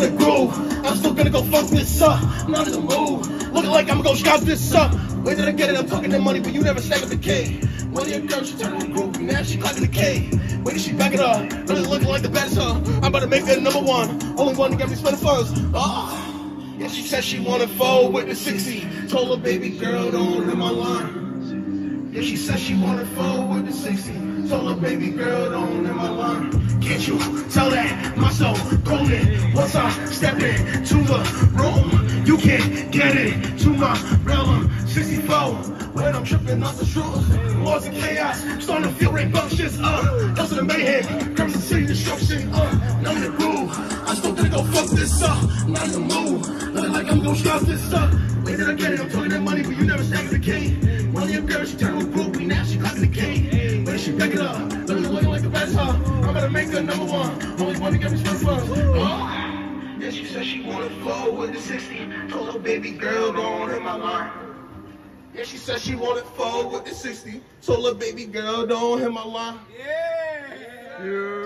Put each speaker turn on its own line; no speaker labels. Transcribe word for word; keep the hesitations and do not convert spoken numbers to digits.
in the groove. I'm still gonna go fuck this up. I'm not in the mood. Looking like I'm gonna go scout this up. Where did I get it? I'm talking that money, but you never stack up the K. Money and girl, she turned in the groove. Now she clapping the K. Where did she back it up? Really looking like the baddest, huh? I'm about to make that number one. Only one to get me spend the funds. Oh. Yeah, she said she wanted four with the sixty. Told her baby girl, don't hit my line. Yeah, she said she wanted four with the sixty. Told her baby girl, don't hit my line. Can't you tell that my soul golden? Once I step into the room, you can't get it to my realm. sixty-four, when I'm tripping off the shoes. Laws of chaos, starting to feel rambunctious. Uh, those are the mayhem, Crimson City destruction. Uh, now in the groove, I'm still gonna go fuck this up. Not in the mood, looking like I'm gonna stop this up. Where did I get it? I'm talking that money, but you never stack the K. Money up girl, she turned with groupie, now she clapping the K. Where did she back it up? Looking, looking like the best, huh? I'm gonna make her number one. Only one to get me spent funds. Oh. Yeah, she said she wanted four with the sixty. Told her baby girl, don't hit my line. Yeah, she said she wanted four with the sixty. Told her baby girl, don't hit my line.
Yeah.
Yeah.